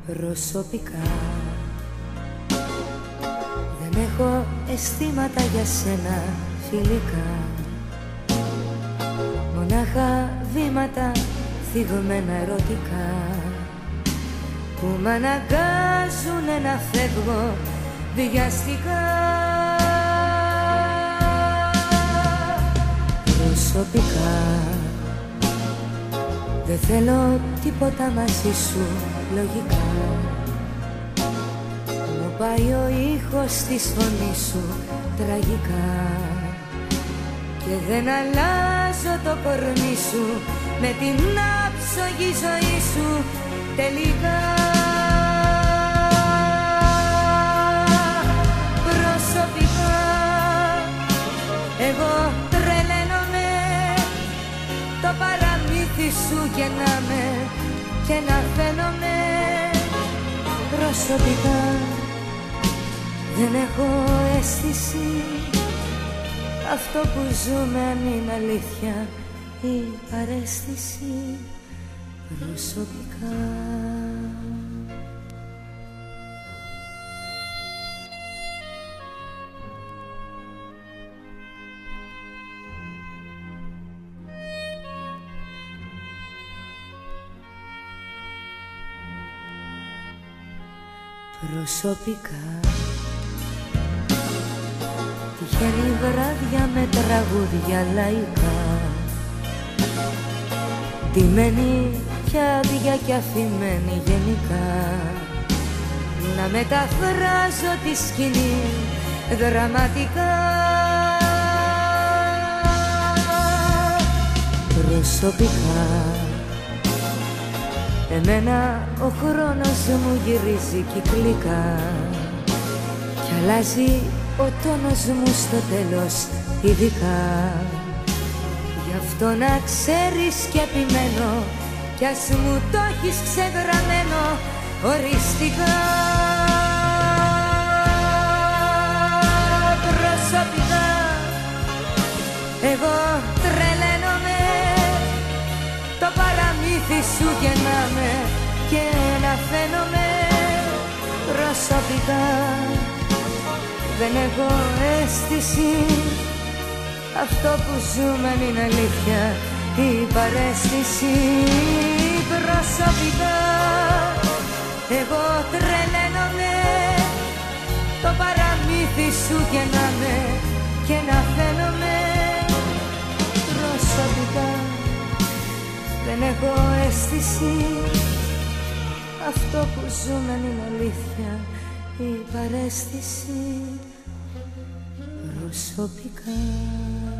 προσωπικά. Δεν έχω αισθήματα για σένα φιλικά, μονάχα βήματα θυγμένα ερωτικά που μ' αναγκάζουνε να φεύγω βιαστικά. Προσωπικά δεν θέλω τίποτα μαζί σου λογικά. Μου πάει ο ήχος της φωνής σου τραγικά και δεν αλλάζω το κορμί σου με την άψογη ζωή σου τελικά. Προσωπικά εγώ τρελαίνομαι, το παραμύθι σου γεννάμε και να φαίνομαι. Προσωπικά δεν έχω αίσθηση, αυτό που ζούμε αν είναι αλήθεια ή παρέστηση. Προσωπικά προσωπικά τυχαίνει βράδια με τραγούδια λαϊκά, ντυμένη κι άδεια κι αφημένη γενικά, να μεταφράζω τη σκηνή δραματικά. Προσωπικά εμένα ο χρόνος μου γυρίζει κυκλικά κι αλλάζει ο τόνος μου στο τέλος ειδικά. Γι' αυτό να ξέρεις κι επιμένω κι ας μου το έχεις ξεγραμμένο οριστικά. Προσωπικά εγώ τρελαίνομαι, το παραμύθι σου γεννάμε και να φαίνομαι. Προσωπικά δεν έχω αίσθηση, αυτό που ζούμε αν είναι αλήθεια ή παρέστηση. Προσωπικά εγώ τρελαίνομαι, το παραμύθι σου γεννάμε και να φαίνομαι. Προσωπικά δεν έχω αίσθηση, αυτό που ζούμε αν είναι αλήθεια ή παρέστηση. Προσωπικά